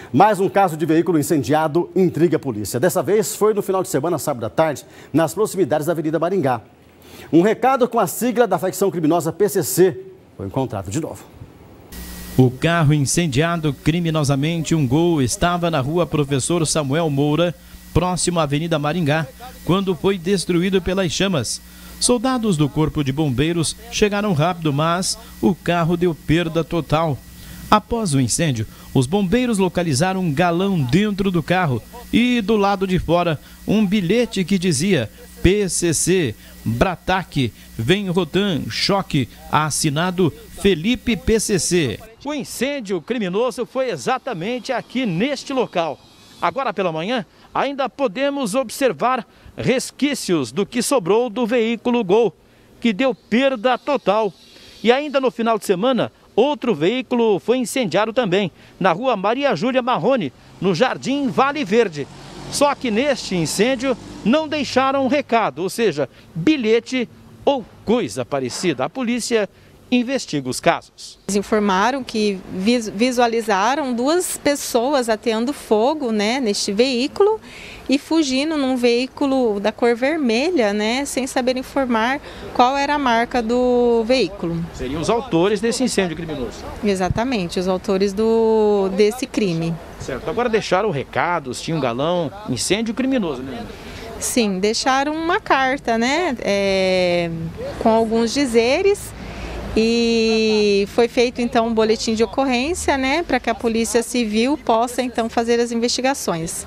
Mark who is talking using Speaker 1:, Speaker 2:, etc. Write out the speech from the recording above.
Speaker 1: Mais um caso de veículo incendiado intriga a polícia. Dessa vez foi no final de semana, sábado à tarde, nas proximidades da Avenida Maringá. Um recado com a sigla da facção criminosa PCC foi encontrado de novo.
Speaker 2: O carro incendiado criminosamente, um Gol, estava na rua Professor Samuel Moura, próximo à Avenida Maringá, quando foi destruído pelas chamas. Soldados do Corpo de Bombeiros chegaram rápido, mas o carro deu perda total. Após o incêndio, os bombeiros localizaram um galão dentro do carro e, do lado de fora, um bilhete que dizia PCC, Brataque, Vem Rotan, Choque, assinado Felipe PCC. O incêndio criminoso foi exatamente aqui neste local. Agora pela manhã, ainda podemos observar resquícios do que sobrou do veículo Gol, que deu perda total. E ainda no final de semana, outro veículo foi incendiado também, na rua Maria Júlia Marrone, no Jardim Vale Verde. Só que neste incêndio não deixaram um recado, ou seja, bilhete ou coisa parecida. A polícia investiga os casos.
Speaker 3: Eles informaram que visualizaram duas pessoas ateando fogo, neste veículo e fugindo num veículo da cor vermelha, sem saber informar qual era a marca do veículo.
Speaker 2: Seriam os autores desse incêndio criminoso?
Speaker 3: Exatamente, os autores desse crime.
Speaker 2: Certo. Agora deixaram recados, tinha um galão, incêndio criminoso, né?
Speaker 3: Sim, deixaram uma carta, com alguns dizeres. E foi feito então um boletim de ocorrência, para que a Polícia Civil possa então fazer as investigações.